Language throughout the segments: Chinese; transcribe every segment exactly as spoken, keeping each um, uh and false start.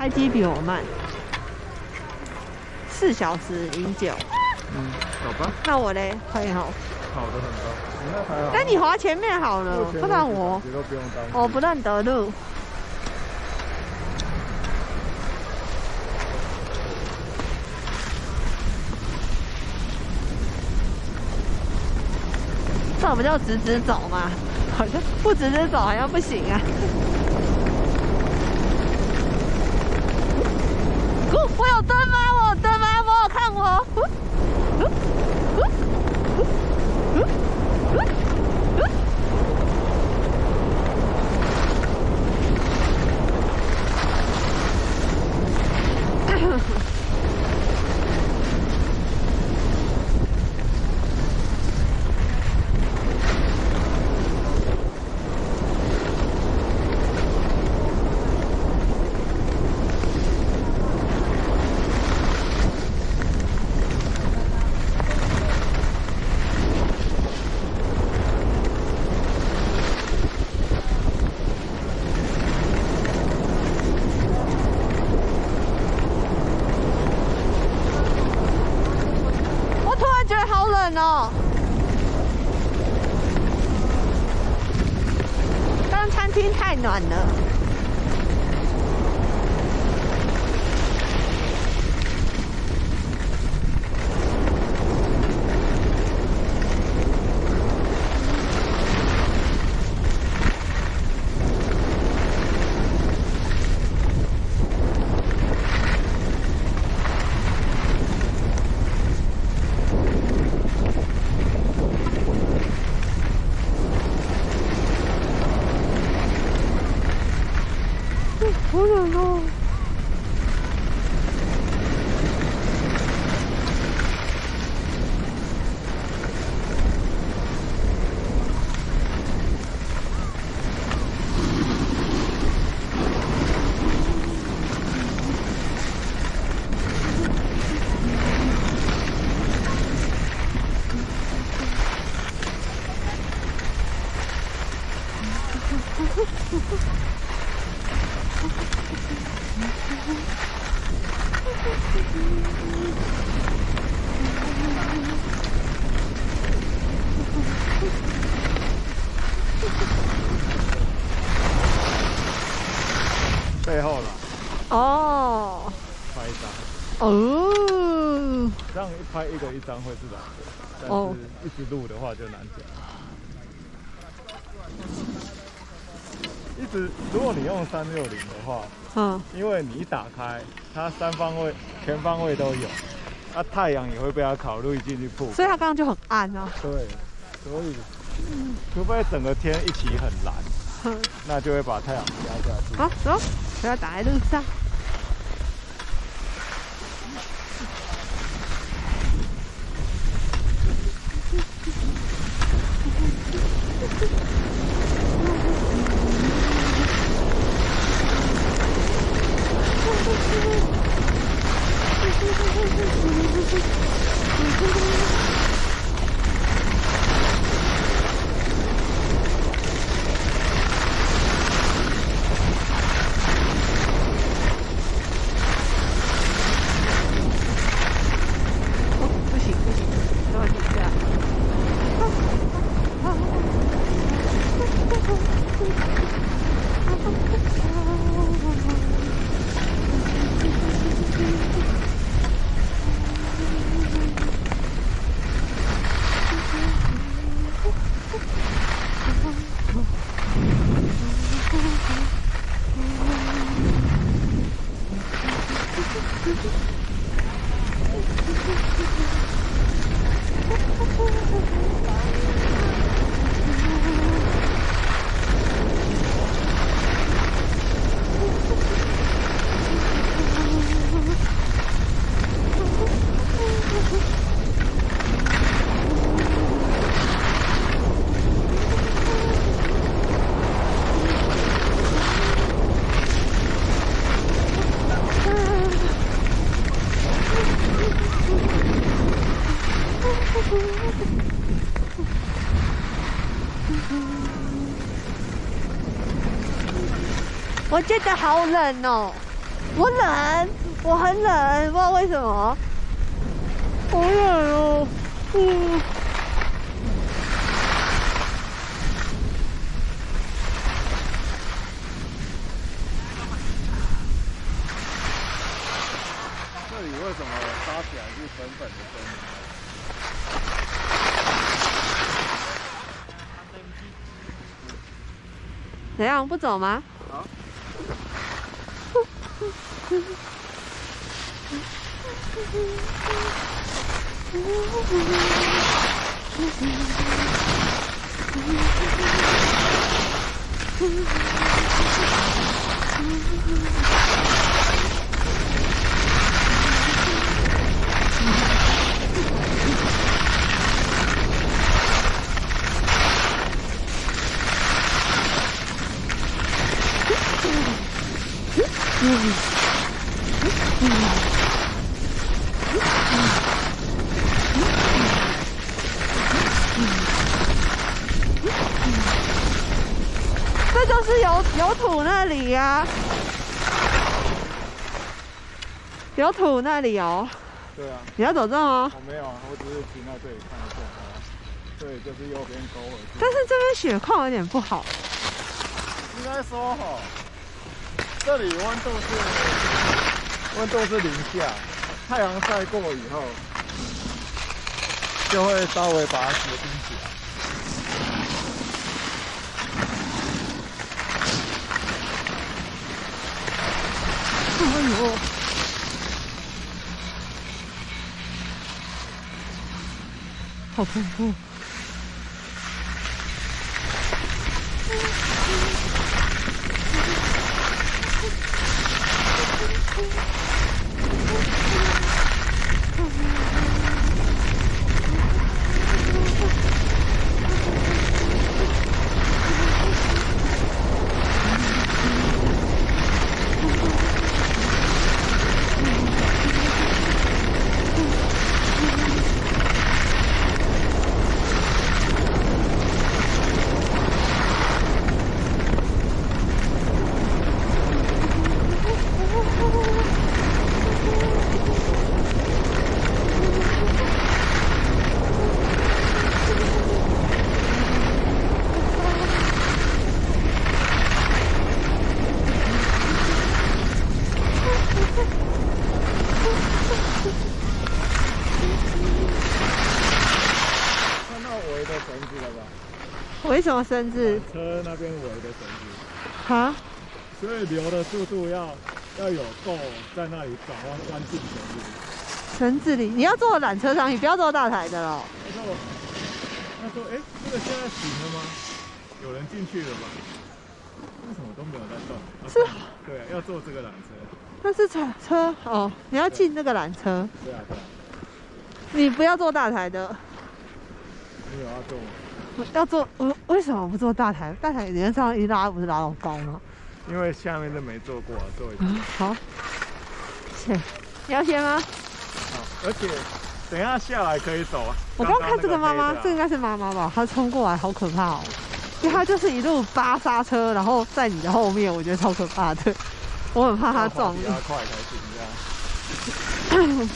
开机比我慢，四小时零九。 嗯，好吧。 那我嘞，可以吼。 跑得很高，你那还好。 那你滑前面好了，不然我都不用担心。 我不认得路。这不叫直直走吗？好像不直直走好像不行啊。哦，我有灯吗？我有灯吗？我有看我。哦，刚餐厅太暖了。好冷哦！ 背后了。 哦。 拍一张。 哦。 这样一拍一个一张会是两个，但哦， 是一直录的话就难讲。一直，如果你用三六零的话，嗯，因为你一打开，它三方位、全方位都有，啊，太阳也会被它考虑进去曝， 所以它刚刚就很暗啊。 对，所以，嗯、除非整个天一起很蓝，嗯、那就会把太阳压下去。 好，走，不要挡在路上。我觉得好冷哦。 我冷，我很冷，不知道为什么。好冷哦，嗯。 这里为什么搭起来是粉粉的声音？ 怎样？不走吗？ 好。 这就是有有土那里呀、啊，有土那里哦。 对啊。 你要走这吗？ 我没有啊，我只是停在这里看一下啊。对，就是右边沟而已。 但是这边雪况有点不好。 应该说哈，这里温度是温度是零下，太阳晒过以后，就会稍微把它结冰起来。 哎呦！好恐怖！为什么绳子？ 车那边围的绳子。 哈？ 所以流的速度要要有够，在那里转弯弯进绳子里。 绳子里，你要坐缆车上去，不要坐大台的了。 那我他说，哎、欸，这个现在行了吗？有人进去了吧？为什么都没有在动？啊、 是。 对、啊，要坐这个缆车。 那是车车哦，你要进那个缆车。 对啊，对啊。 你不要坐大台的。 你有要坐吗？ 要坐，我为什么不坐大台？大台理论上一拉不是拉到高吗？ 因为下面都没坐过，坐一次。 嗯、好，先，你要先吗？ 好，而且等一下下来可以走啊。 我刚看这个妈妈， 啊、 这个应该是妈妈吧？她冲过来，好可怕哦！因为她就是一路扒刹车，然后在你的后面，我觉得超可怕的。我很怕她撞你。 要快才行这样。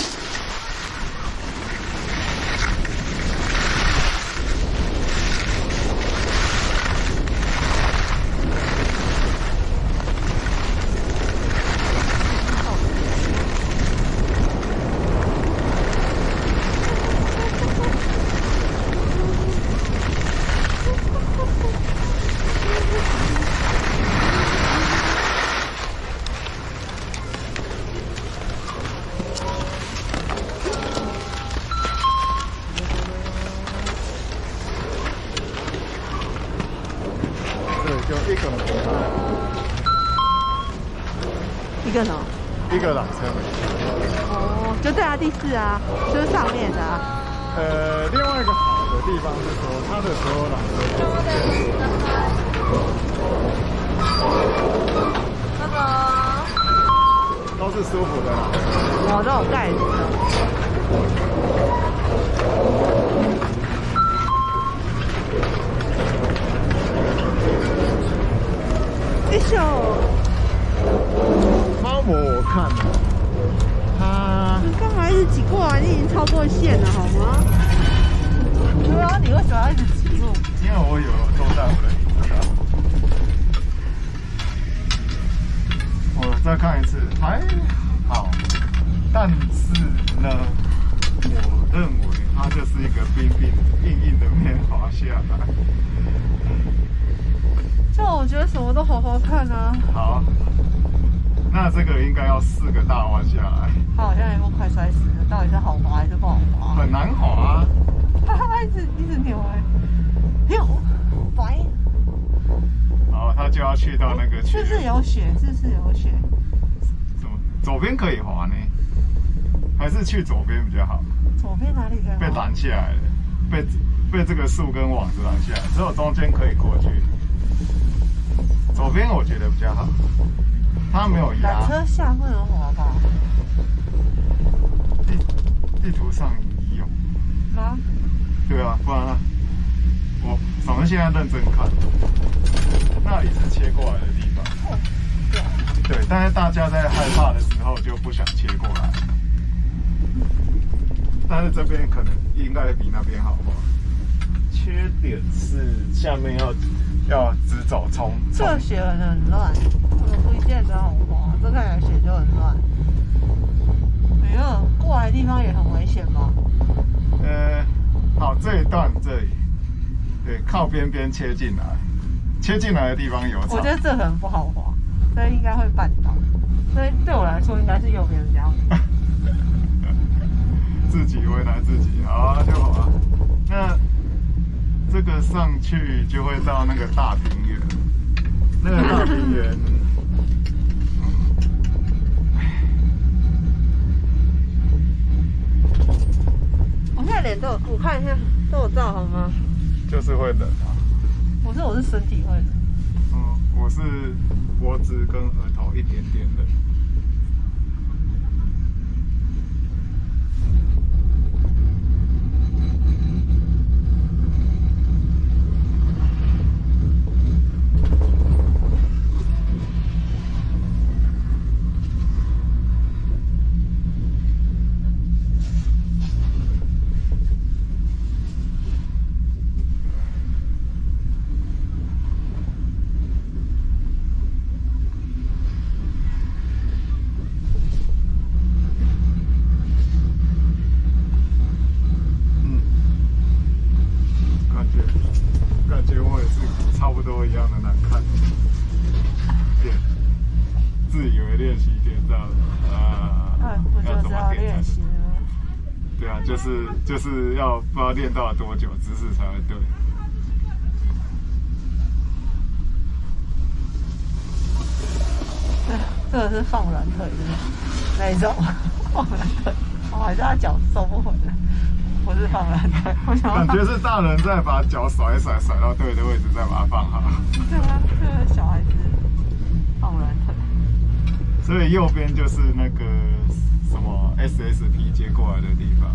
一个一个什么？ 一个缆车。 哦，就在它第四啊，就是上面的啊。 呃，另外一个好的地方是说，它的所有缆车那个都是舒服的缆车。 哦，都有盖子的。哎呦！ 猫博我看了，他你干嘛一直挤过来？你已经超过线了，好吗？对啊，你为什么要一直挤住？ 因为我有坐在我的椅子上。我再看一次，还好，但是呢，我认为它就是一个冰冰硬硬的面滑下来。 就我觉得什么都好好看啊。 好，那这个应该要四个大弯下来。 他好像也快快摔死了，到底是好滑还是不好滑？ 很难滑啊。 哈哈，一直一直扭哎、欸，扭，白。 好，他就要去到那个区。 是不是有雪？是不是有雪？ 怎么？左边可以滑呢？还是去左边比较好？ 左边哪里可以滑？ 被拦下来了，被被这个树跟网子拦下来，只有中间可以过去。左边我觉得比较好，它没有压。 缆车下不能滑吧？ 地地图上有吗？ 对啊，不然呢？我咱们现在认真看，那里是切过来的地方。 哦，对。 对，但是大家在害怕的时候就不想切过来。但是这边可能应该比那边好吧？缺点是下面要要直走冲。 这个雪很很乱，我不见得好滑，这看起来雪就很乱。哎呦，过来的地方也很危险吗？ 呃，好，这一段这里，对，靠边边切进来，切进来的地方有草。 我觉得这很不好滑，所以应该会绊倒。所以对我来说，应该是右边比较好。 自己为难自己，好，那就好了。那这个上去就会到那个大平原，那个大平原， 我现在脸都有，我看一下都有照好吗？ 就是会冷啊。 我是我是身体会冷。 嗯，我是脖子跟额头一点点冷。就是就是要不知道练到了多久，姿势才会对。 这个是放软腿的那一种，放软腿，我好像脚收不回来，不是放软腿。 感觉是大人在把脚甩一甩，甩到对的位置，再把它放好。 对啊，这个小孩子放软腿。 所以右边就是那个什么 S S P 接过来的地方。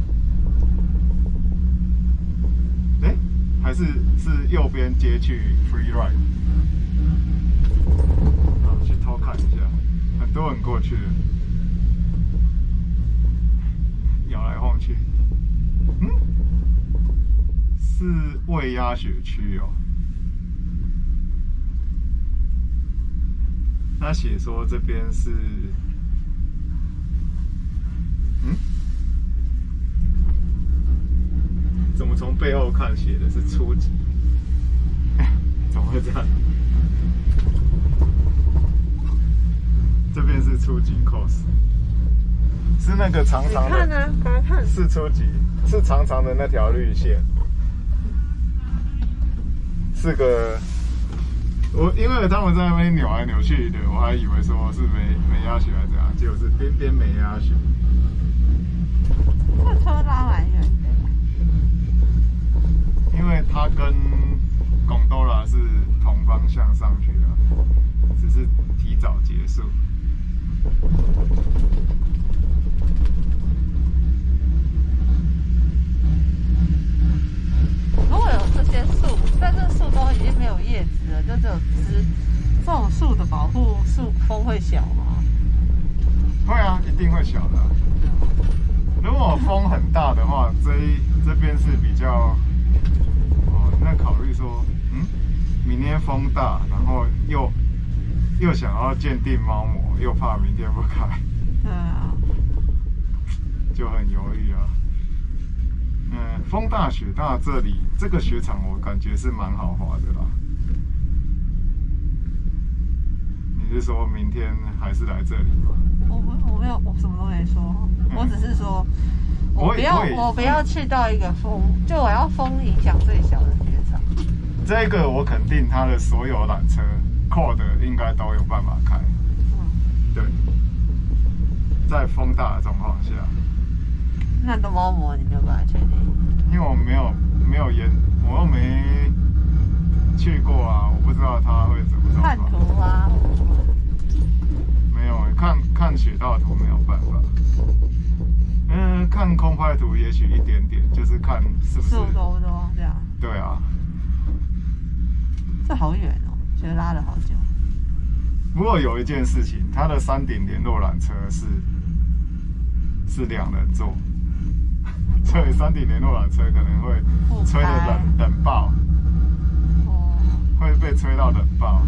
哎，还是是右边接去 Free Ride。好，去偷看一下，很多人过去了，摇来晃去。嗯，是未压雪区哦。他写说这边是，嗯，怎么从背后看写的是初级？怎么会这样？这边是初级 course， 是那个长长的， 看啊，给他看， 是初级，是长长的那条绿线，是个。我因为他们在那边扭来扭去的，我还以为说是没没压雪还是怎样，结果是边边没压雪。 这车拉蛮远的。 因为它跟贡多拉是同方向上去的，只是提早结束。 如果有这些树，但是树都已经没有叶子了，就只有枝，这种树的保护树风会小吗？ 定会小的、啊。如果风很大的话，这一这边是比较哦，那考虑说，嗯，明天风大，然后又又想要鉴定猫膜，又怕明天不开， 对啊， 就很犹豫啊。嗯，风大雪大，这里这个雪场我感觉是蛮好滑的啦。你是说明天还是来这里吗？ 我我没有，我什么都没说，嗯、我只是说，我不要我不要去到一个风，就我要风影响最小的雪场。 这个我肯定它的所有缆车 code 应该都有办法开。嗯，对，在风大的状况下。 那个猫膜你没有办法确定？ 因为我没有没有研，我又没去过啊，我不知道它会怎么。 看图啊。 没有，看看雪道图没有办法。嗯，看空拍图也许一点点，就是看是不是。 速多不多这样？ 对啊。 这好远哦，觉得拉了好久。 不过有一件事情，它的山顶联络缆车是是两人座。所以山顶联络缆车可能会吹得冷冷爆，哦，会被吹到冷爆。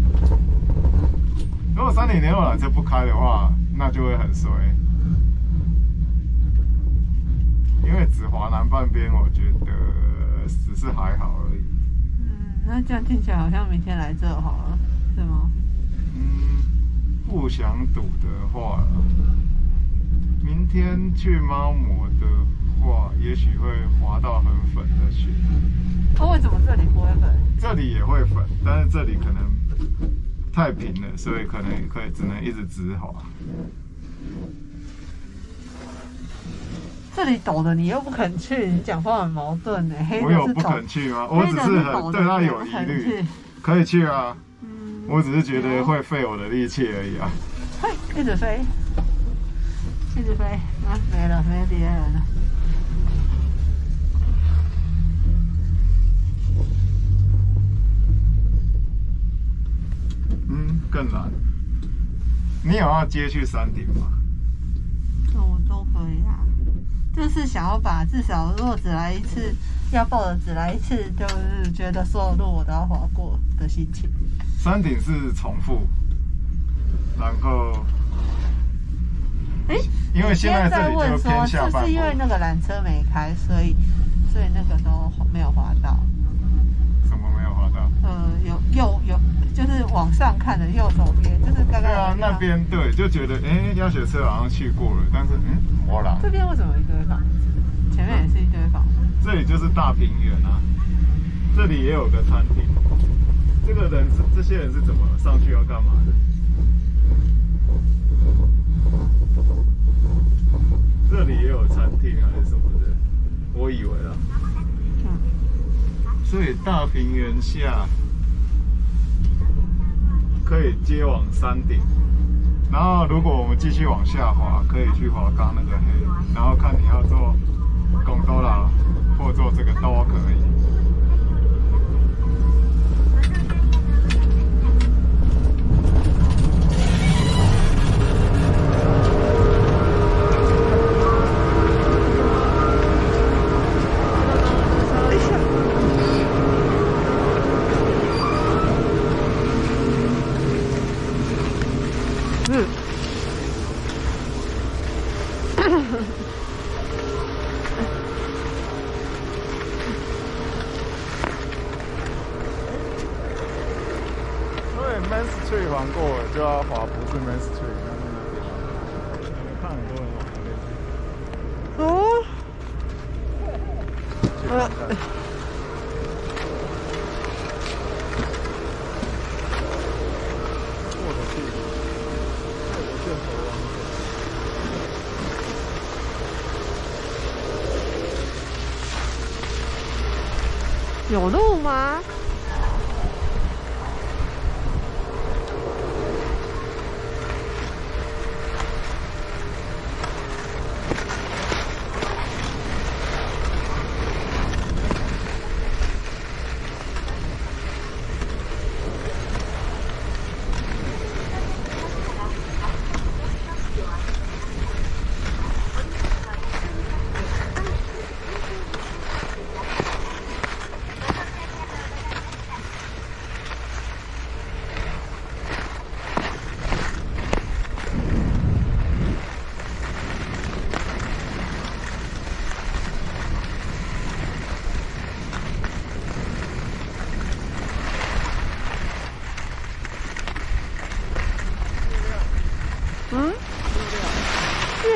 如果山顶联络缆车不开的话，那就会很衰。因为只滑南半边，我觉得只是还好而已。 嗯，那这样听起来好像明天来这好了，是吗？ 嗯，不想赌的话，明天去猫魔的话，也许会滑到很粉的雪。 哦，为什么这里不会粉？ 这里也会粉，但是这里可能太平了，所以可能也可以只能一直直滑。 这里陡的你又不肯去，你讲话很矛盾呢。 我有不肯去吗？我只是很对他有疑虑。可以去啊，嗯，我只是觉得会费我的力气而已啊。 嘿，一直飞，一直飞啊，没了，没别人了。 嗯，更难。你有要接去山顶吗？ 那我都可以啊。就是想要把至少如果只来一次，要报的只来一次，就是觉得所有路我都要滑过的心情。 山顶是重复，然后， 哎、欸， 因为现在这里就偏下半部， 是因为那个缆车没开，所以所以那个都没有滑到。 什么没有滑到？ 呃，有右有，就是往上看的右手边，就是刚刚。 对啊，那边对，就觉得哎，欸、压雪车好像去过了，但是嗯，没啦。 这边为什么一堆房子？前面也是一堆房子。 这里就是大平原啊，这里也有个餐厅。这个人是这些人是怎么上去要干嘛的？这里也有餐厅还是什么的？我以为啊。嗯。所以大平原下可以接往山顶，然后如果我们继续往下滑，可以去滑刚那个黑，然后看你要做贡多拉或做这个都可以。Main Street 玩过了，就要滑不是 Main Street， 那是那边。我看很多人往那边去。哦。呃。我的屁股，我的箭头王者。有路吗？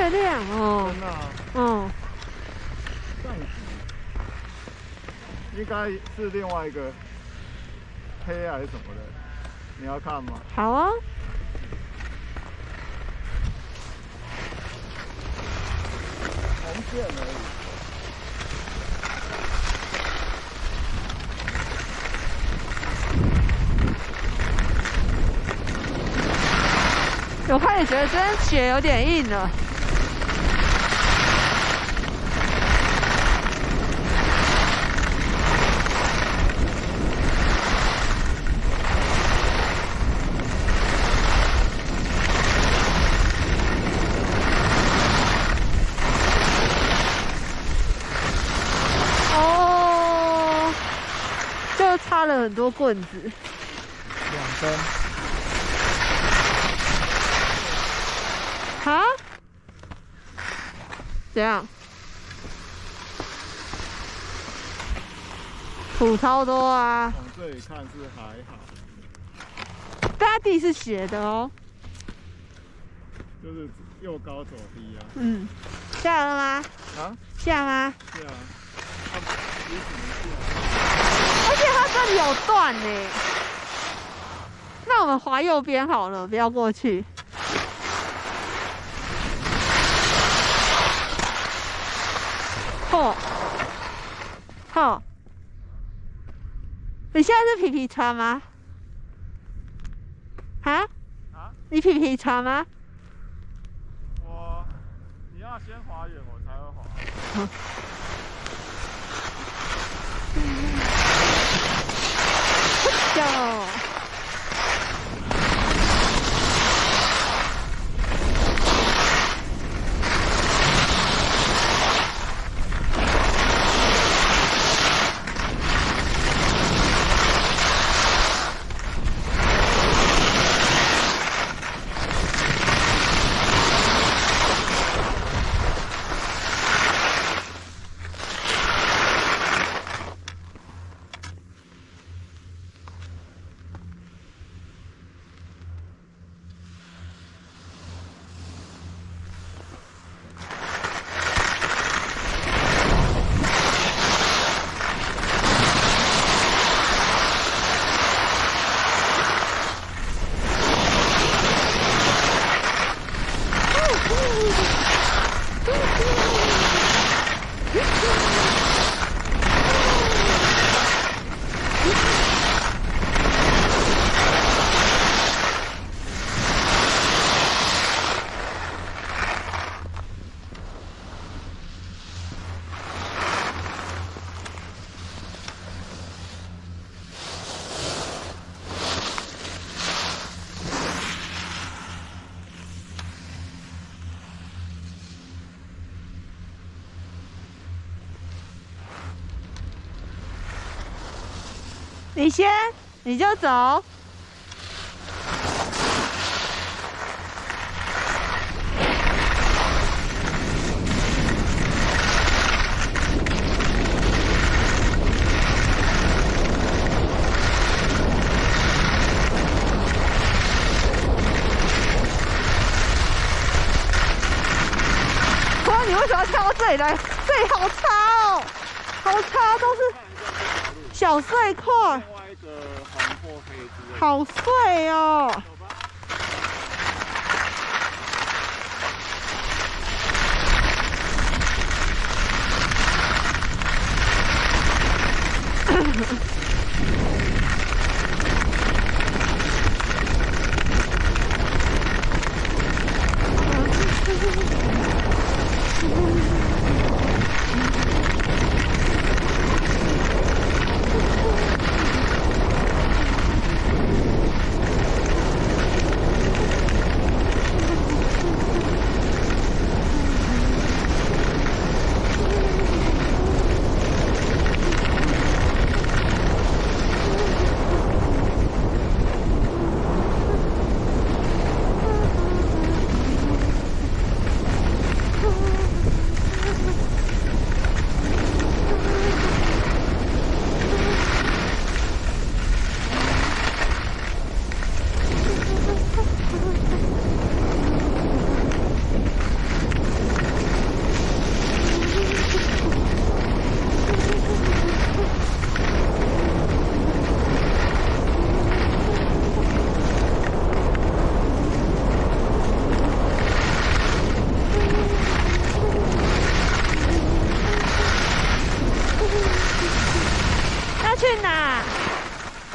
月亮哦。 真的、啊。 嗯。 上集应该是另外一个黑还是什么的，你要看吗？ 好啊。 红线而已。 我开始觉得这边雪有点硬了。哦，就插了很多棍子。 两根。 啊？怎样？土超多啊！ 从这里看是还好， 大家地是斜的哦。 就是又高走低啊。 嗯，下了吗？ 啊？ 下吗？ 是啊。它也只能下。 而且它这里有断呢。那我们滑右边好了，不要过去。吼，吼！你现在是皮皮船吗？啊？ 啊？ 你皮皮船吗？ 我，你要先滑远，我才会滑。 嗯。哟。你先，你就走。哇，你为什么要跳到这里来？这里好差哦，好差，都是小碎块。 另外一个黄或黑之类的。 好碎哦。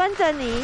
跟着你。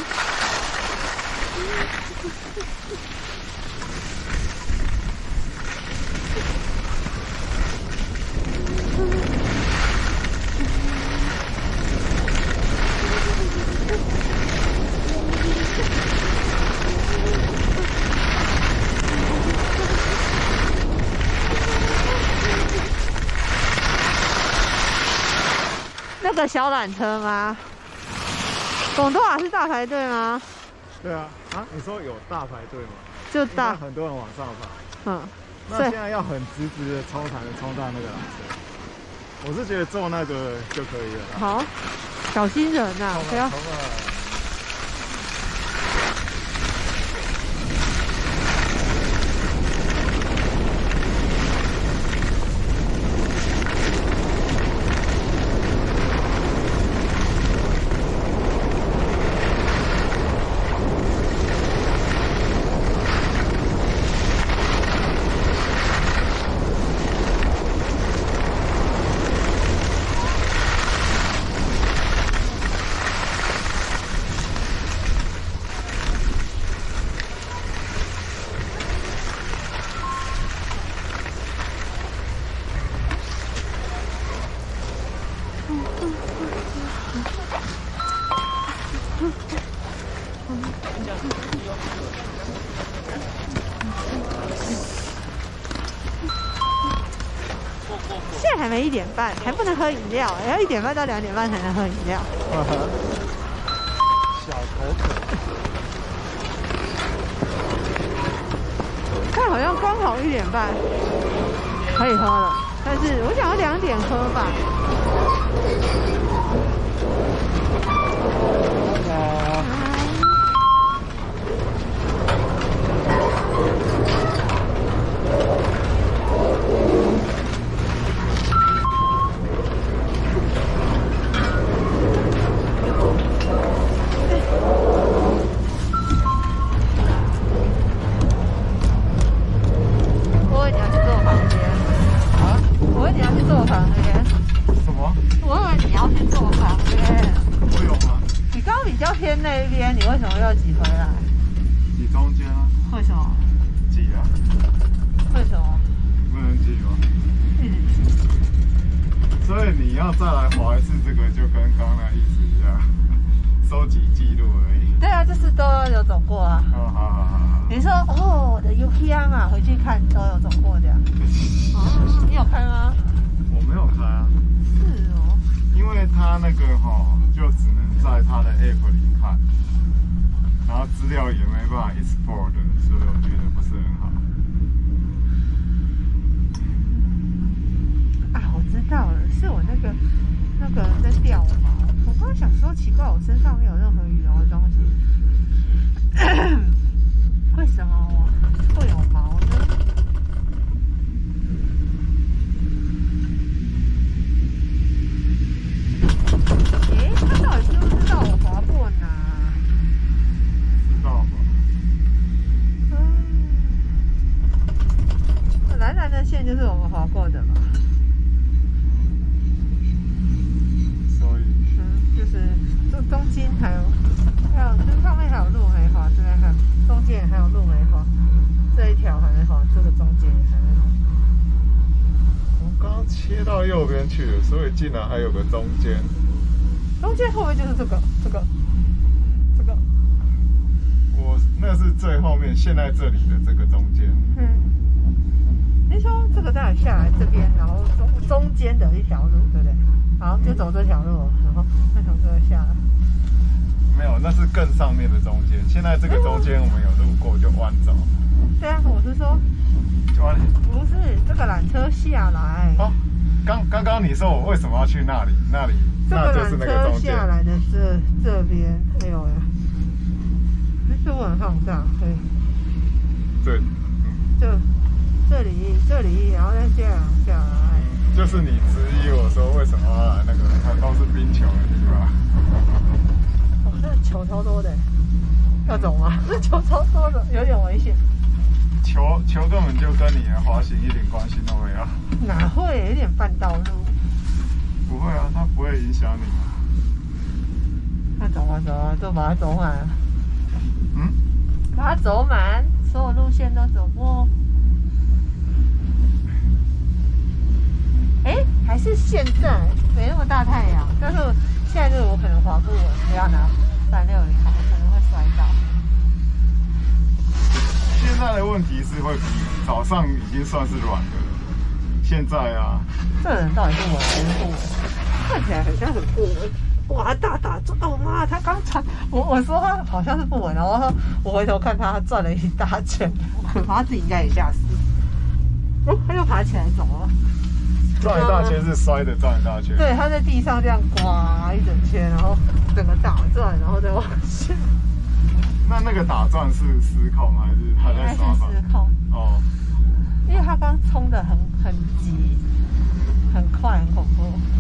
那个小缆车吗？广东啊是大排队吗？ 对啊，啊，你说有大排队吗？ 就大， 很多人往上爬。 嗯， 那现在要很直直的冲才能冲到那个缆车。我是觉得坐那个就可以了。 好，小心人呐、啊，不要。现在还没一点半，还不能喝饮料，要一点半到两点半才能喝饮料。 小口渴。 但好像刚好一点半可以喝了，但是我想要两点喝吧。偏那边，你为什么要挤回来？ 挤中间啊？ 为什么？ 挤啊？ 为什么？ 不能挤吗？ 嗯。 所以你要再来滑一次这个，就跟刚刚那意思一样，收集记录而已。 对啊，就是都有走过啊。 哦，好好好好。 你说哦，我的 U K 啊嘛，回去看都有走过这样。哦，你有开吗？ 我没有开啊。 是哦。 因为它那个哈、哦，就只能在它的 app 里看，然后资料也没办法 export 的，所以我觉得不是很好。 啊，我知道了，是我那个那个在掉毛。我刚刚想说，奇怪，我身上没有任何羽绒的东西，为什么我会有毛呢？诶，他到底知不知道我滑过哪？ 知道吗？ 嗯，蓝蓝的线就是我们滑过的吧？ 所以， 嗯，就是这中间还有，还有这上面还有路没滑，这边还有中间还有路没滑，这一条还没滑，这个中间也还没滑。 我刚刚切到右边去了，所以竟然还有个中间。 中间后面就是这个，这个，这个。 我那是最后面，现在这里的这个中间。 嗯。你说这个再下来这边，然后中中间的一条路，对不对？好，就走这条路，然后再从这个下来。 没有，那是更上面的中间。现在这个中间我们有路过，就弯走。 对啊，我是说， 弯。 不是这个缆车下来。 哦，刚刚刚你说我为什么要去那里？那里，那就是那个中间。 这个缆车下来的这这边，哎呦呀，是往上上，对。 对， 嗯。这这里这里，然后再这样下来。 就是你质疑我说为什么要来那个，它都是冰球的地方。 哦，那球超多的，要走吗？那球超多的，有点危险。 球球根本就跟你的滑行一点关系都没有。 哪会？有点半道路。 不会啊，它不会影响你。 那走啊走啊，就把它走满。 嗯， 把它走满，所有路线都走过。哎，还是现在没那么大太阳，但是现在这个我可能滑不稳，不要拿三六零好，可能会摔到。 现在的问题是会比早上已经算是软的了，现在啊， 这人到底是稳还是不稳？看起来很像很不稳。哇，大打转！哦妈，他刚才我我说他好像是不稳，然后我回头看他，他转了一大圈，我怕他自己应该也吓死。哦，他又爬起来走了。 转一大圈是摔的，转一大圈。 对，他在地上这样刮一整圈，然后整个打转，然后再往下。 那那个打转是失控还是还在刷吧？ 失控。 哦。 因为他刚冲的很很急，很快，很恐怖。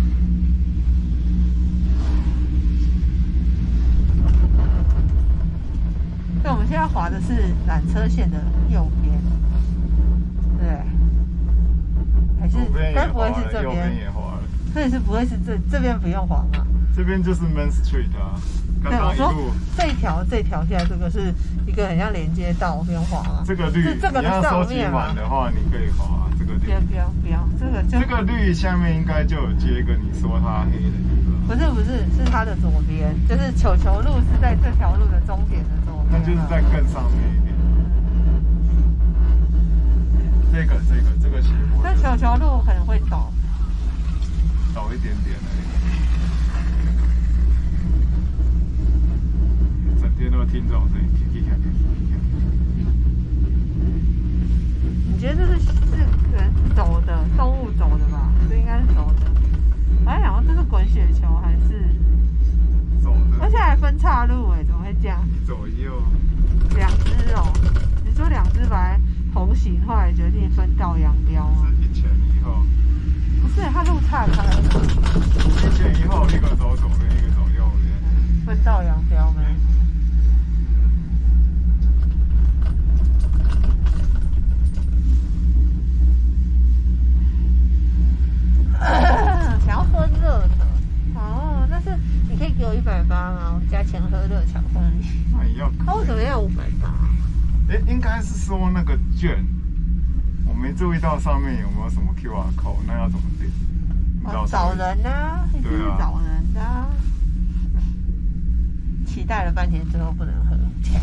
对，我们现在滑的是缆车线的右边，对，还是该不会是这边？ 右边也滑了， 所以是不会是这这边不用滑嘛？ 这边就是 Main Street 啊。刚刚一路这一条这条现在这个是一个很像连接道，不用滑啊。 这个绿， 这个你要收集满的话，你可以滑这个绿。 不要不要不要，这个就这个绿下面应该就有接一个你说它黑的地方。 不是不是，是它的左边，就是球球路是在这条路的终点的左边。 那就是在更上面一点。这个这个这个斜坡。 这球球路可能会陡， 陡一点点而已。整天都听这种声音，听听看，听听看。 你觉得这是是人走的，动物走的吧？这应该是走的。我还想说这是滚雪球还是走的？ 而且还分岔路哎，怎么会这样？ 左右两只哦，你说两只本来同行，后来决定分道扬镳啊？ 是一前一后。 不是，它路岔开了。 一前一后，一个走左边，一个走右边。 分道扬镳呗。想要喝热的哦，但是你可以给我一百八吗？我加钱喝热巧克力。 那也要。 他为什么要五百八？ 哎，应该是说那个券，我没注意到上面有没有什么 Q R code， 那要怎么点？ 哦，找人啊，一定是找人的、啊。期待了半天，最后不能喝。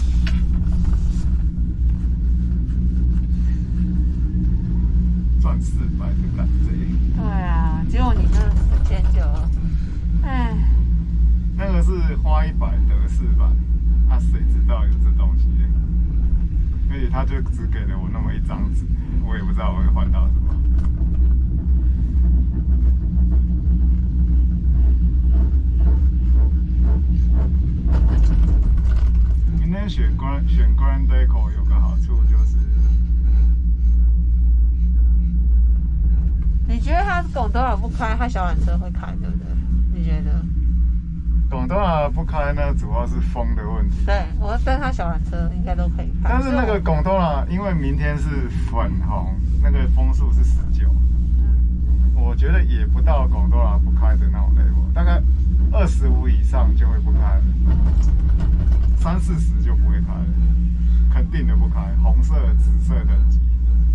赚四百的感觉。 对啊，结果你那四千九，哎， 那个是花一百得四百，啊，谁知道有这东西？而且他就只给了我那么一张纸，我也不知道我会换到什么。明天选 Grand 选 Grand Deco 有个好处就是。 你觉得他拱多少不开，他小缆车会开，对不对？你觉得？ 拱多少不开呢？主要是风的问题。 对，我但他小缆车应该都可以开。 但是那个拱多少，因为明天是粉红，那个风速是十九，嗯，我觉得也不到拱多少不开的那种 level， 大概二十五以上就会不开了，三四十就不会开了，肯定的不开。红色、紫色等级。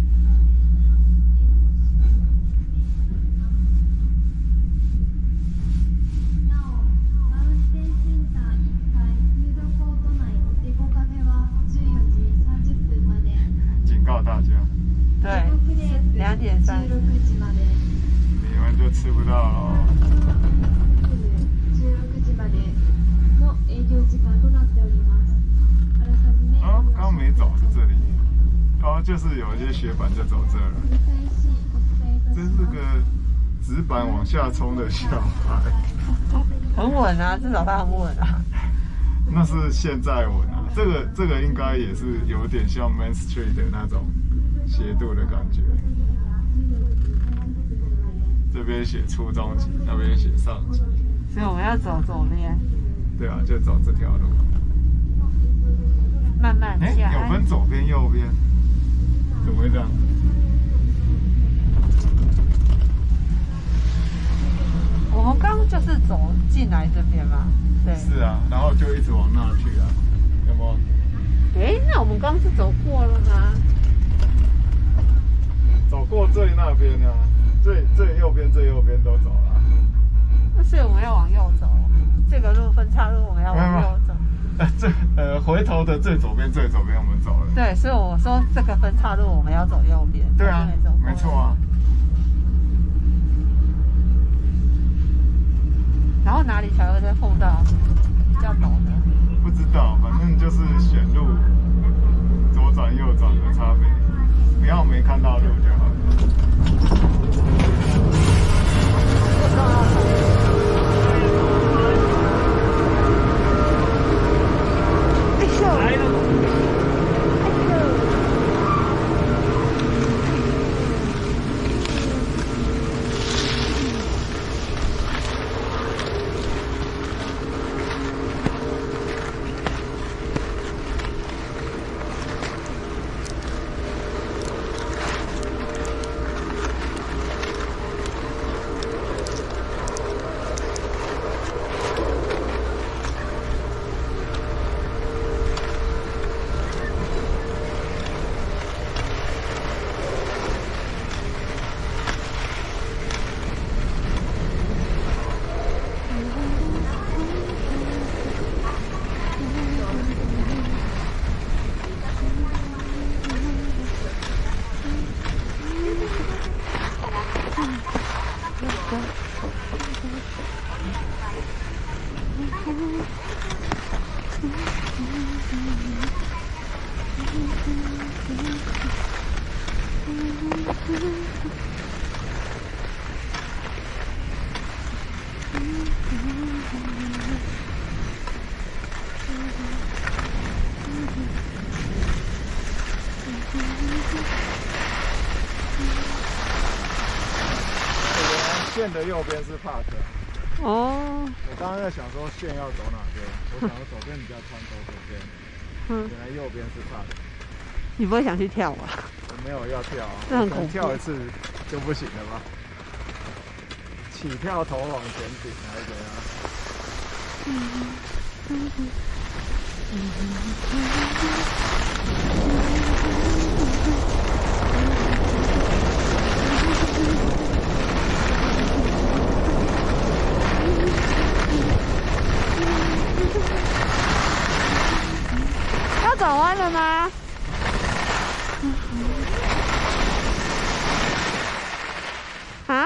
告大家， 对，两点三十， 你们就吃不到了。哦，刚没走是这里，哦，就是有一些雪板就走这了。这是个直板往下冲的小孩， 很稳啊，至少它很稳啊。 那是现在稳啊，这个这个应该也是有点像 Main Street 的那种斜度的感觉。这边写初中级，那边写上级。 所以我们要走左边。 对啊，就走这条路。 慢慢下。 哎，有分左边右边，怎么会这样？我们刚就是走进进来这边吗？对。 是啊，然后就一直往那去啊，有没有？ 哎，那我们刚是走过了吗？ 走过最那边啊，最最右边、最右边都走了。 那所以我们要往右走，这个路分岔路我们要往右走。 呃，最呃回头的最左边、最左边我们走了。 对，所以我说这个分岔路我们要走右边。 对啊，没错啊。 然后哪里才会再碰到比较陡的？ 不知道，反正就是选路左转右转的差别，不要没看到路就好。 来了。 线的右边是 park。 哦。 我刚刚在想说线要走哪边，我想说左边比较宽，走左边。嗯。原来右边是 park。 你不会想去跳吧？ 我没有要跳啊， 那很恐怖。 跳一次就不行了吧？起跳头往前顶还是怎样？嗯嗯嗯嗯要转弯了吗？啊？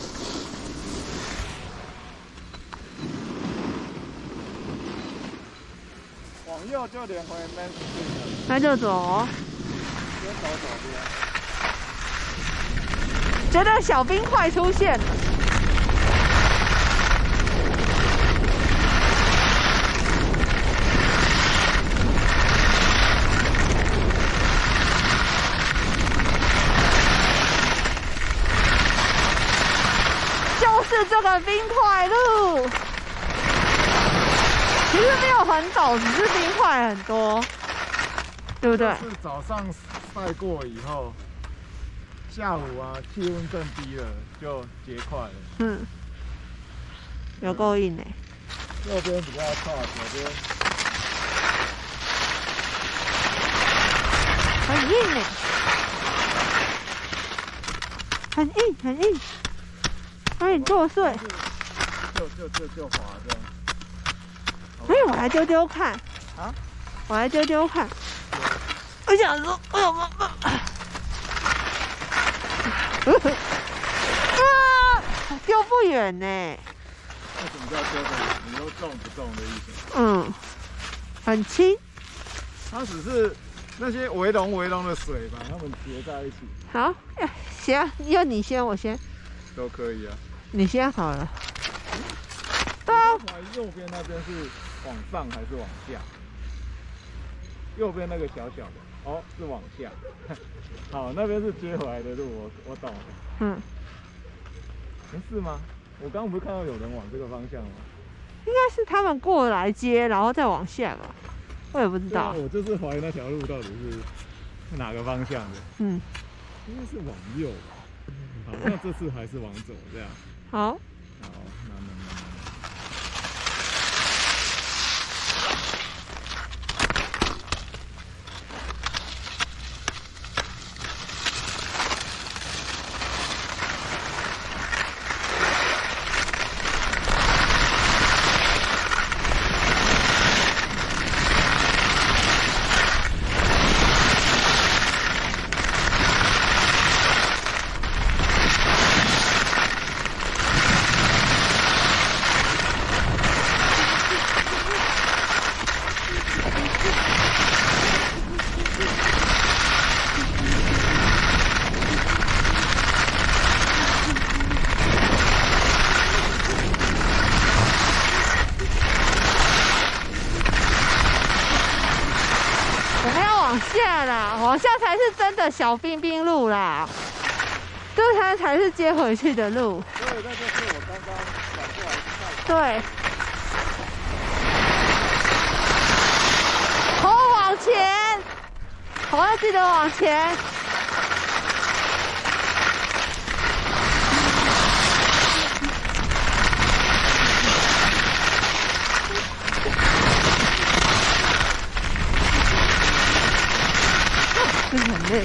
往右就连回 Main Street 了。 那就走。 先走左边。 觉得小冰块出现了。就是这个冰块路，其实没有很陡，只是冰块很多，对不对？ 是早上晒过以后，下午啊气温更低了，就结块了。 嗯，有够硬哎、 欸。右边比较差，左边很硬哎、欸，很硬很硬。把你剁碎， 就就就就滑这样。 哎，我来丢丢看啊！ 我来丢丢看。我想说，哎呦妈！啊，丢不远呢。 那什么叫丢不远？你说重不重的意思？ 嗯，很轻。 它只是那些围笼围笼的水把它们结在一起。 好，行，要你先，我先。 都可以啊。 你先好了。 对啊。右边那边是往上还是往下？右边那个小小的，哦，是往下。好，那边是接回来的路，我我懂了。嗯。是吗？我刚刚不是看到有人往这个方向吗？ 应该是他们过来接，然后再往下吧。我也不知道。 我就是怀疑那条路到底是哪个方向的。嗯。应该是往右吧。好，那这次还是往左这样。 好。 好，那那那。 往下才是真的小冰冰路啦，这才才是接回去的路。 对，那就是我刚刚转过来看。 对。头往前，头要记得往前。真的很累。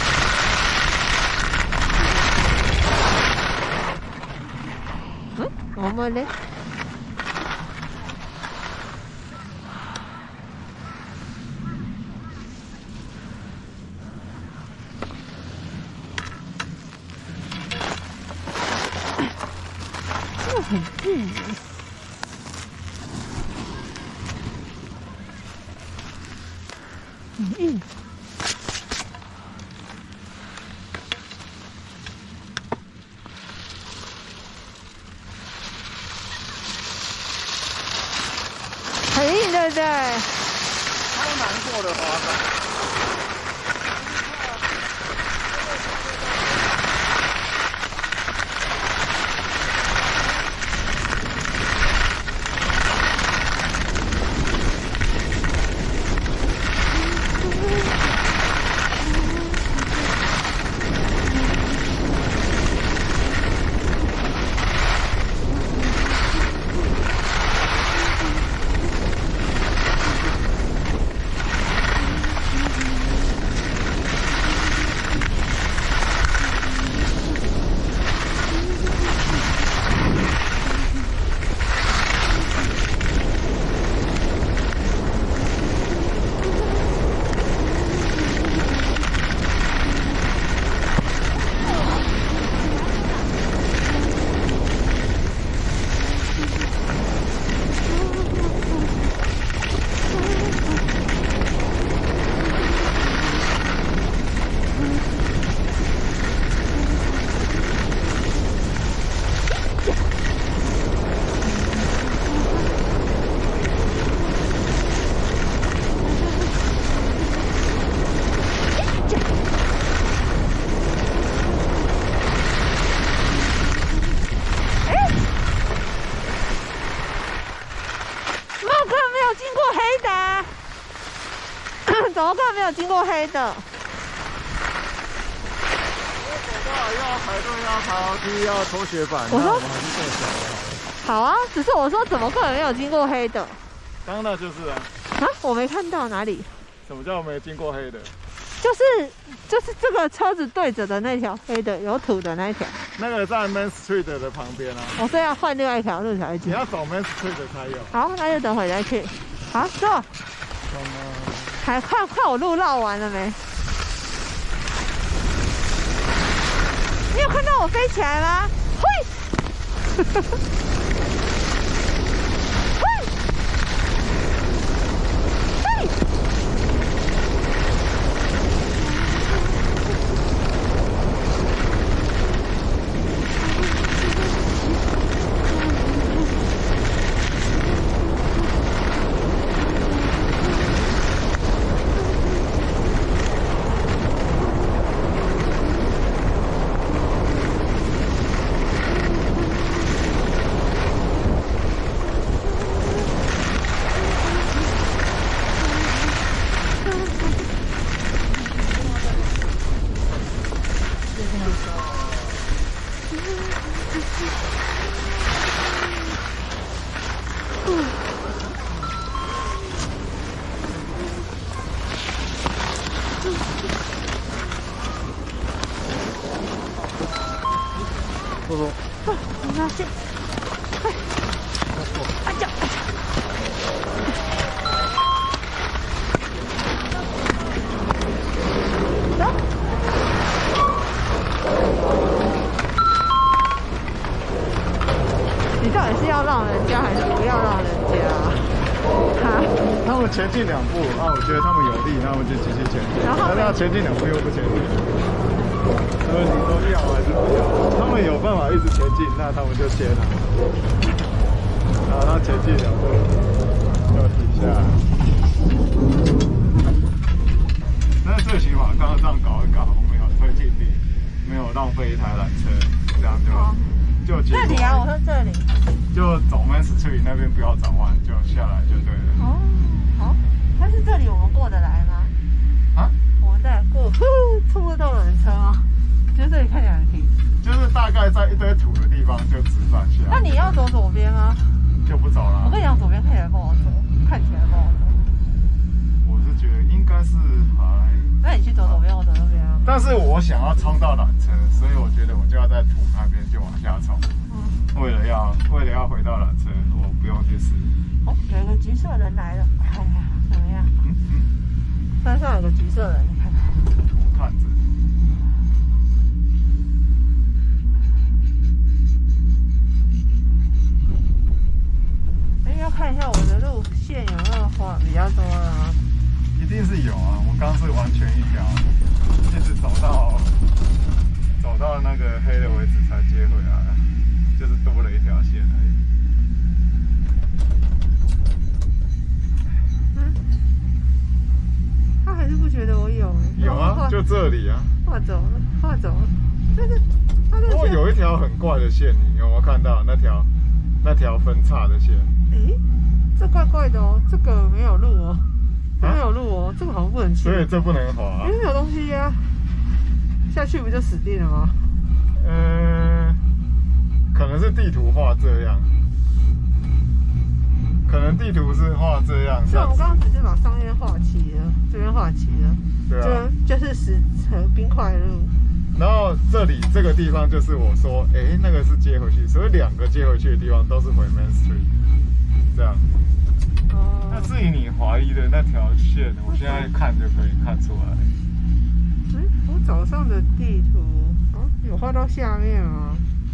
嗯，我们嘞？这很近耶。很硬。很硬，对不对？ 超难过的滑板。 怎么看没有经过黑的？ 走到要排队要爬楼梯要拖雪板， 我说我们还是够小的。 好啊，只是我说怎么可能没有经过黑的？ 当然就是啊。 啊，我没看到哪里。 什么叫没经过黑的？ 就是就是这个车子对着的那条黑的有土的那一条。 那个在 Main Street 的旁边啊。 我这要换另外一条路才会去。 你要走 Main Street 才有。 好，那就等会再去。好，走。还看看我路绕完了没？你有看到我飞起来吗？嘿！嘿！嘿！ 叔叔， 哦，我拿去，快，啊脚，走。你到底是要让人家还是不要让人家？哈？ 他们前进两步，啊，我觉得他们有力，那我们就继续前进。 然后那前进两步又不前进。所以你说要还是不要？他们有办法一直前进，那他们就切他。然后他前进两步就停下来。那最起码刚刚这样搞一搞，我们有推进力，没有浪费一台缆车，这样就、哦、就结果这里啊，我说这里， 就走 Main Street 那边不要转弯，就下来就对了。 哦，好，但是这里我们过得来吗？ 啊？ 我们再过，出不到缆车吗？觉得这里看起来很平。 就是大概在一堆土的地方就直转下。 那你要走左边吗？ 就不走了。 我跟你讲，左边看起来不好走，看起来不好走。 我是觉得应该是还…… 那你去走左边，我走右边啊。但是我想要冲到缆车，所以我觉得我就要在土那边就往下冲。嗯。为了要为了要回到缆车，我不用去试。 哦，有一个橘色人来了，哎呀，怎么样？嗯嗯。山上有个橘色人，你看。 土探子。 要看一下我的路线有没有画比较多啊？ 一定是有啊！我刚是完全一条，一直走到走到那个黑的位置才接回来，就是多了一条线而已。 嗯，他还是不觉得我有、欸？ 有啊，就这里啊。 画走了，画走了，但是他不过有一条很怪的线，你有没有看到那条那条分叉的线？ 诶，这怪怪的哦，这个没有路哦，这没有路哦，这个好像不能去， 所以这不能滑、啊， 因为没有东西呀、啊，下去不就死定了吗？ 嗯，可能是地图画这样，可能地图是画这样。 是我们刚刚只是把上面画齐了，这边画齐了， 对啊， 就就是石层冰块路。 然后这里这个地方就是我说，哎，那个是接回去，所以两个接回去的地方都是回 Main Street。这样，哦。那至于你怀疑的那条线，我现在看就可以看出来。 嗯，我早上的地图，哦，有画到下面吗？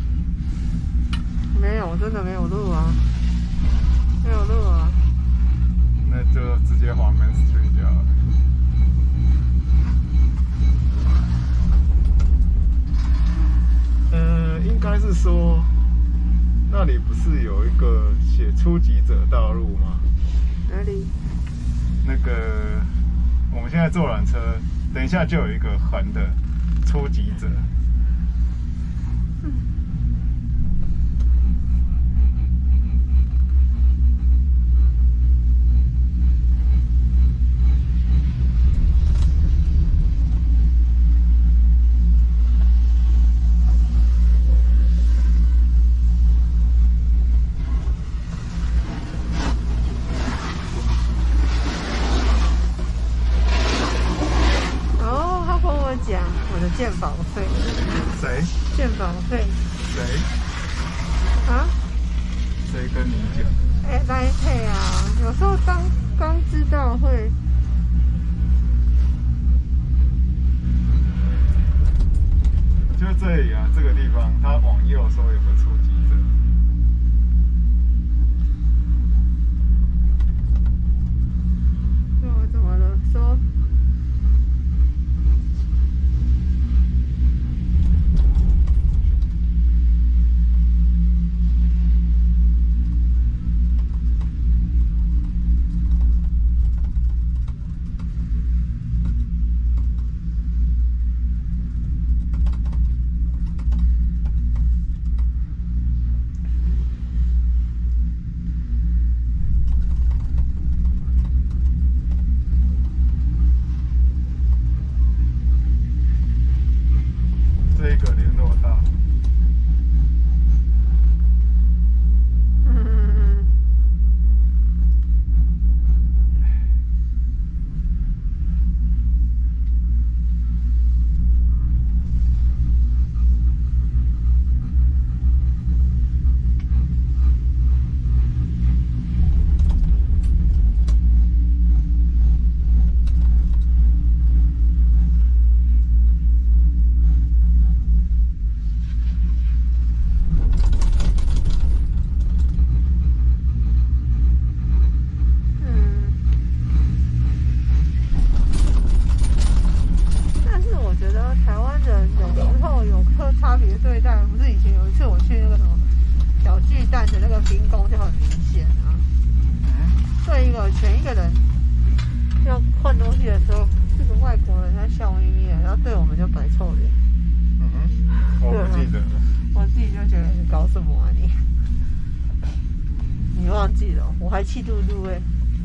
没有，真的没有路啊，没有路啊。 那就直接滑 Main Street 就好了。呃，应该是说。那里不是有一个写初级者道路吗？ 哪里？ 那个我们现在坐缆车，等一下就有一个横的初级者。嗯。 讲我的健保费。 谁？ 健保费。 谁？ 啊？ 谁跟你讲？ 哎、欸，来配啊！有时候刚刚知道会。 就这里啊，这个地方，它往右说有个初级者。 对，我怎么了？说。前一个人要换东西的时候， 这个外国人他笑眯眯的，然后对我们就摆臭脸。 嗯哼，我不记得了。 我自己就觉得你搞什么啊你？你忘记了？我还气嘟嘟哎。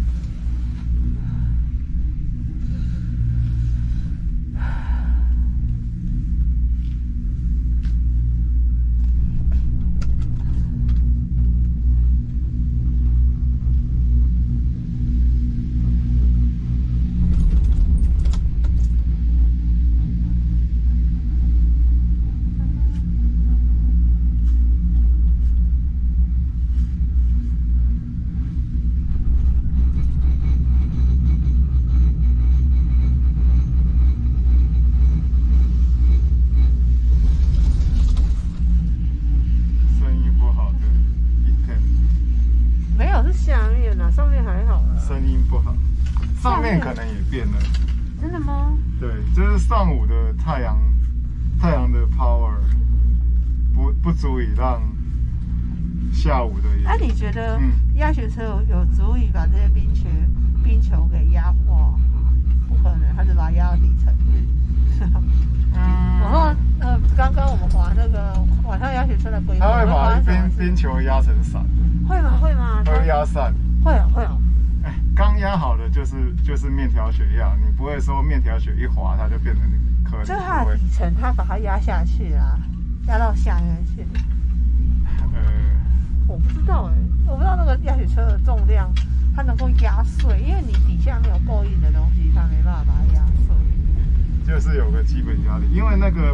下面啊，上面还好啊。 声音不好，上面可能也变了。 真的吗？ 对，这是上午的太阳，太阳的 power 不不足以让下午的。 那、啊、你觉得压雪车有有足以把这些冰球冰球给压化？不可能，它是把它压到底层。嗯。然后呃，刚刚我们滑那个晚上压雪车的规则， 它会把冰冰球压成伞。 会吗？会吗？ 会压散。 会啊，会啊。 哎，刚压好的就是就是面条雪压，你不会说面条雪一滑它就变成颗粒。 就是它的底层，它把它压下去啊，压到下面去。呃，我不知道哎、欸，我不知道那个压雪车的重量，它能够压碎，因为你底下没有够硬的东西，它没办法把它压碎。 就是有个基本压力，因为那个。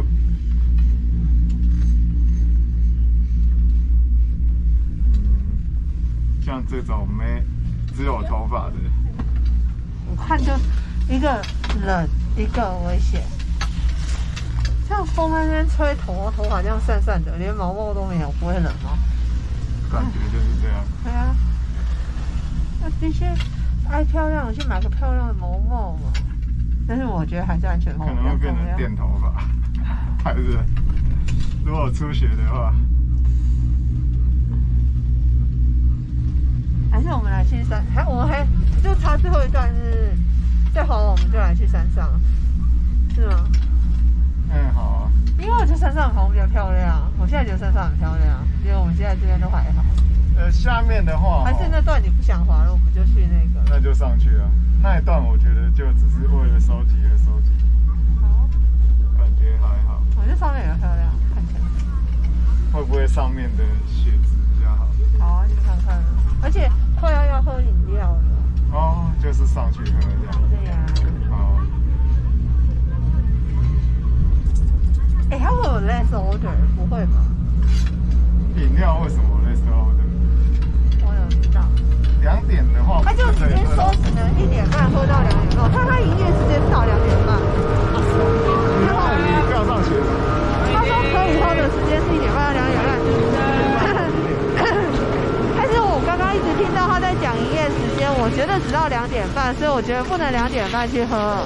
像这种没只有头发的， 我看就一个冷，一个危险。像风在那边吹头，头发这样散散的，连毛毛都没有，不会冷吗？ 感觉就是这样。 对啊，那那些爱漂亮的去买个漂亮的毛毛嘛。但是我觉得还是安全帽可能会变成电头发，还是如果出血的话。 还是我们来去山，还我们还就差最后一段是，再滑完我们就来去山上，是吗？ 嗯，好啊。 因为我觉得山上好像比较漂亮，我现在觉得山上很漂亮，因为我们现在这边都还好。 呃，下面的话， 还是那段你不想滑了，我们就去那个。 那就上去啊，那一段我觉得就只是为了收集而收集。好。感觉还好。 我觉得上面也漂亮，看起来。 会不会上面的雪质比较好？ 好啊，去看看。而且快要要喝饮料了。 哦，就是上去喝这样。 对呀、啊。 好。 哎、欸，它会有 less order 不会吧？ 饮料为什么 less order？ 我有知道。 两点的话， 它就直接说只能一点半喝到两点半，它它营业时间是到两点半。 然后你票上写什么？ 他说可以喝的时间是一点半到两点半。刚刚一直听到他在讲营业时间，我觉得只到两点半，所以我觉得不能两点半去喝。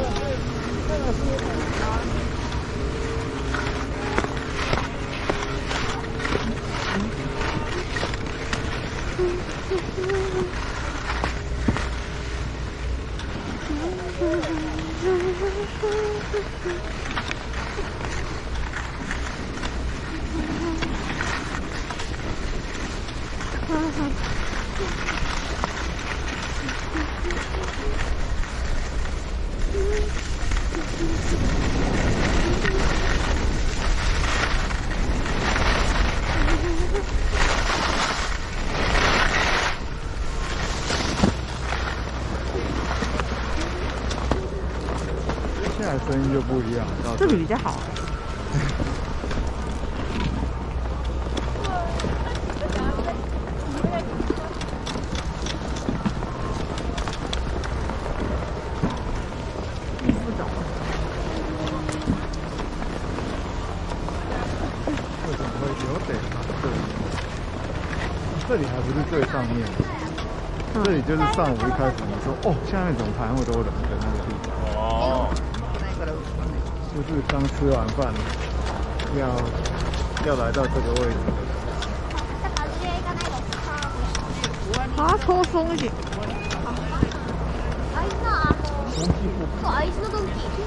现在声音就不一样， 这里比较好。 这里还不是最上面，嗯、这里就是上午一开始你说哦，下面怎么排那么多人的那个地方。哦，就是刚吃完饭，要要来到这个位置。啊，抽松一点。 所空气不そう、アイスのドンキ。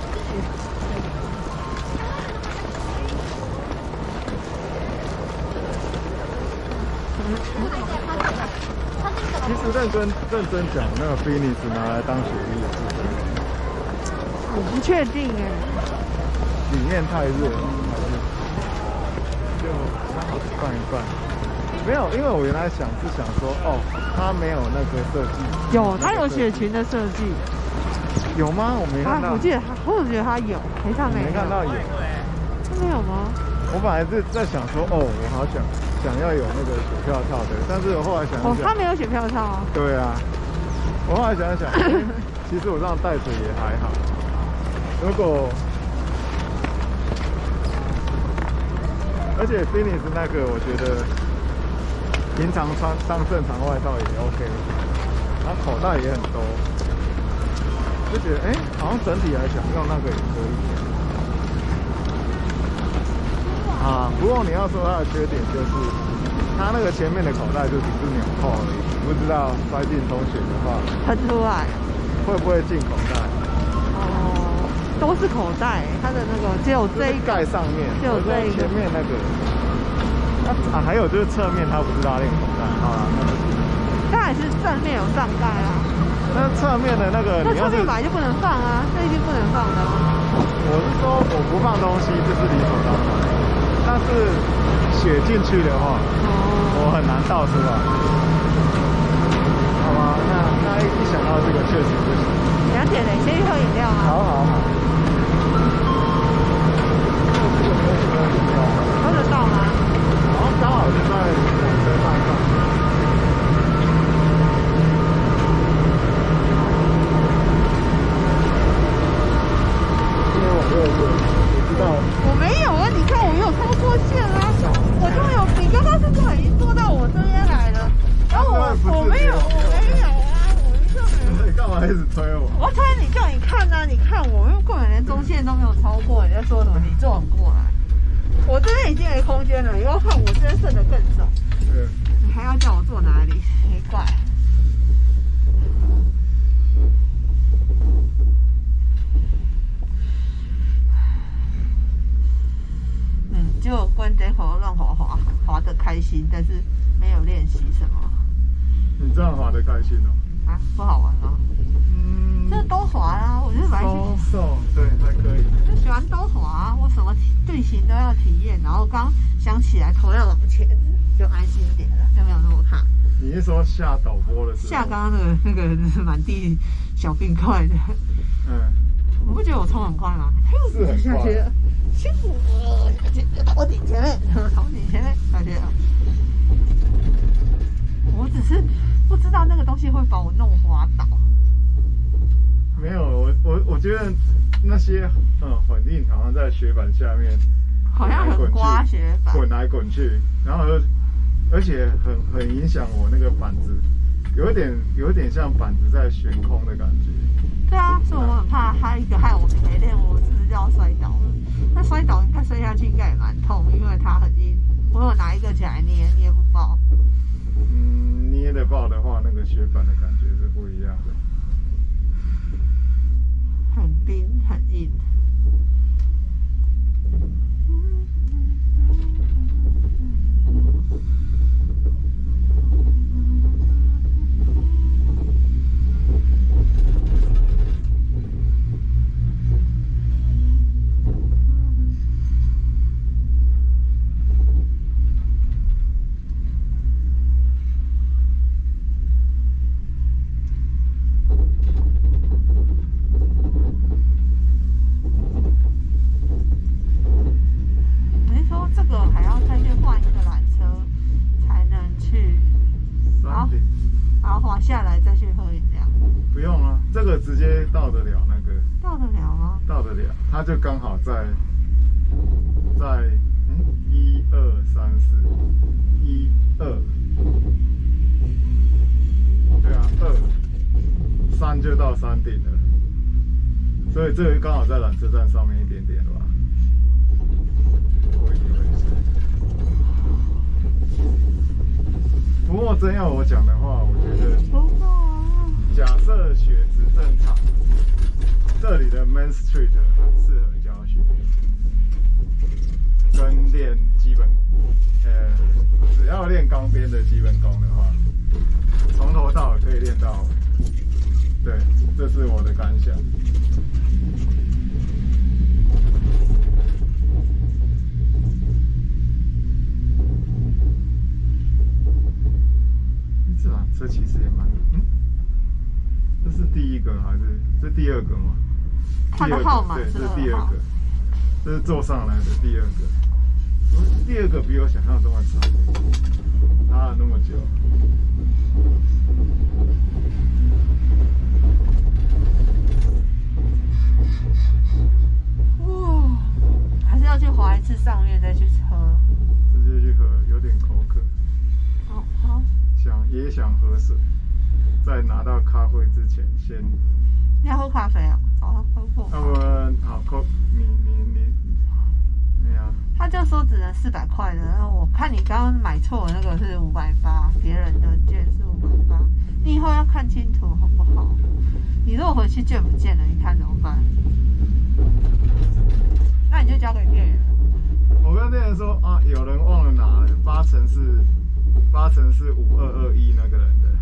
其实认真认真讲，那个 Phoenix 拿来当雪莉也是可以。 我不确定哎， 里面太热，还是就刚好拌一拌。没有，因为我原来想是想说，哦，它没有那个设计。 有，它有雪裙的设计。 有吗？我没看到。 啊、我记得它，我觉得它有，没看没有。 没看到有。 它没有吗？ 我本来是在想说，哦，我好想想要有那个雪票套的，但是我后来想想， 哦，它没有雪票套啊。 对啊，我后来想想，其实我这样带着也还好。如果，而且 Phoenix 那个，我觉得平常穿上正常外套也 OK， 然后口袋也很多，就觉得哎、欸，好像整体来讲用那个也可以。啊，不过你要说它的缺点就是，它那个前面的口袋就只是纽扣而已，不知道塞进东西的话， 喷出来会不会进口袋？ 哦，都是口袋，它的那个只有这一盖上面， 只有这一前面那个。啊，还有就是侧面它不是拉链口袋啊，那不行。 它还是正面有上盖啊。 那侧面的那个， 那侧面本来就不能放啊，这一定不能放的、啊。 我是说我不放东西，这是理所当然。但是血进去的话，哦、我很难倒出来。好吧，那那一想到这个确实不行。 了解了，你先去喝饮料啊。 好好好。这个没有什么饮料。 喝得到吗？ 然后刚好就在火车站上。因为我没有过，我知道。 我没有啊，你看我没有超过线啊，我就有，你刚刚是不是已经坐到我这边来了？然后我我没有，我没有啊，我一个你干嘛一直推我？ 我推你叫你看啊，你看我，因为根本连中线都没有超过，你在说什么？你坐很过来，我这边已经没空间了，你要看我这边剩的更少。 对。 你还要叫我坐哪里？奇怪。嗯，就关这口乱滑滑，滑得开心，但是没有练习什么。 你这样滑得开心哦？ 啊，不好玩吗？嗯，就都滑啊，我就蛮喜欢。 瘦，对，还可以。 就喜欢都滑啊，我什么队形都要体验，然后刚想起来头要往前，就安心一点了，就没有那么怕。 你是说下陡坡的时候？下刚刚那个那个满地小冰块的。嗯。你不觉得我冲很快吗？ 是很快。 辛苦了，头顶前面，头顶前面，下去了。我只是不知道那个东西会把我弄滑倒。 没有，我我我觉得那些嗯混印好像在雪板下面， 好像很刮雪板， 滚来滚去，然后而且很很影响我那个板子，有一点有一点像板子在悬空的感觉。 对啊，所以我很怕它一个害我陪练，我是不是就要摔倒了？那摔倒应该摔下去应该也蛮痛，因为它很硬。我有拿一个起来捏，捏不爆。 嗯，捏得爆的话，那个雪板的感觉是不一样的。 很冰，很硬。下来再去喝饮料。 不用啊，这个直接到得了那个。 到得了吗？ 到得了，它就刚好在在嗯一二三四一二，对啊，二三就到山顶了，所以这个刚好在缆车站上面一点点吧。我以为是。不过真要我讲的话，我觉得，假设血质正常， 这里的 Main Street 很适合教学，跟练基本，呃，只要练钢边的基本功的话，从头到尾可以练到尾。对，这是我的感想。这辆车其实也蛮，嗯，这是第一个还是这第二个吗？ 它的号码对，这是是第二个，这是坐上来的第二个。第二个比我想象中的长，拉了那么久。 哇，还是要去滑一次上面再去喝。 直接去喝，有点口渴。 好好。 想也想喝水，在拿到咖啡之前先。 你要喝咖啡啊？早上喝过。 那么好，扣你你你，对呀。 他就说只能四百块的，然后我看你刚刚买错的那个是五百八，别人的券是五百八，你以后要看清楚好不好？你如果回去券不见了，你看怎么办？那你就交给店员。 我跟店员说啊，有人忘了拿了，八成是八成是五二二一那个人的。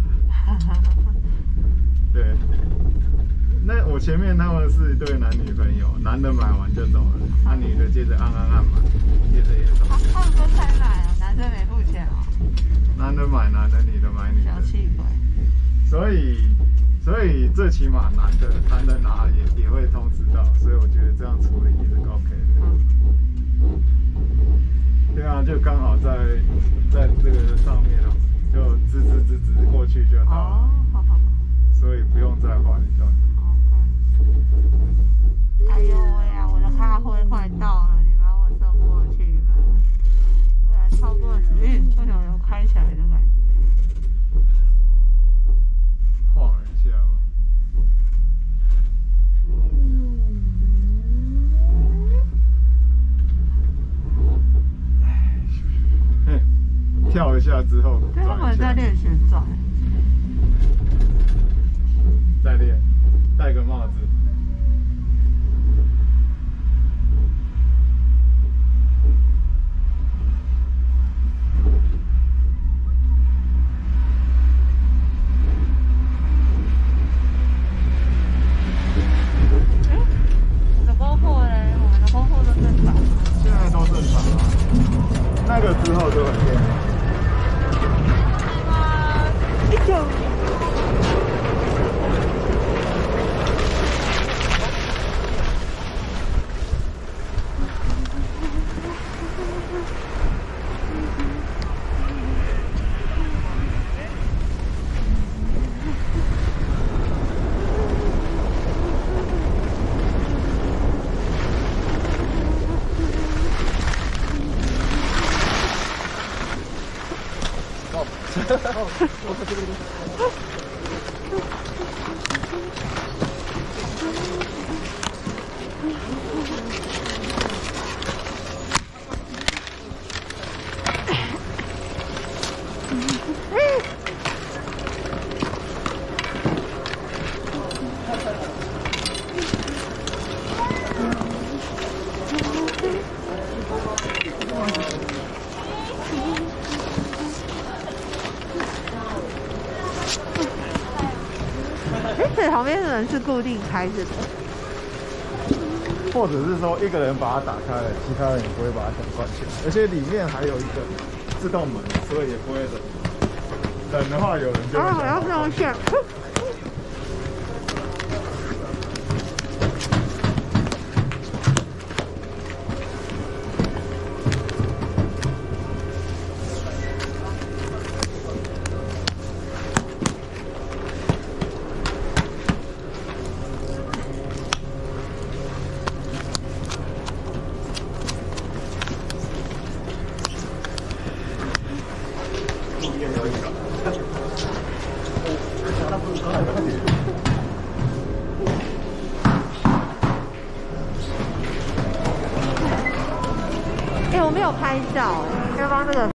对，那我前面他们是一对男女朋友，男的买完就走了，那、啊、女的接着按按按买，接着也走。 他们分开买啊，男生没付钱啊。 男的买男的，女的买女的。 小气鬼。 所以，所以最起码男的男的拿也也会通知到，所以我觉得这样处理也是 OK 的。嗯、对啊，就刚好在在这个上面哦，就直直直直过去就到了。 哦，好好好。 所以不用再换一段。 哎呦喂呀，我的咖啡快到了，你把我送过去吧。不然超过时，嗯，为什么有开起来的感觉？ 晃一下吧。嗯，跳一下之后， 对，他们在练旋转。 再练，戴个帽子。 哎，我的功课嘞，我们的功课都正常。 现在都正常啊，那个之后就很练。 一九。对，旁边的人是固定开着的， 或者是说一个人把它打开了，其他人也不会把它全关起来，而且里面还有一个自动门，所以也不会冷。冷的话，有人就会啊，我要上线。哎、欸，我没有拍照，要帮这个。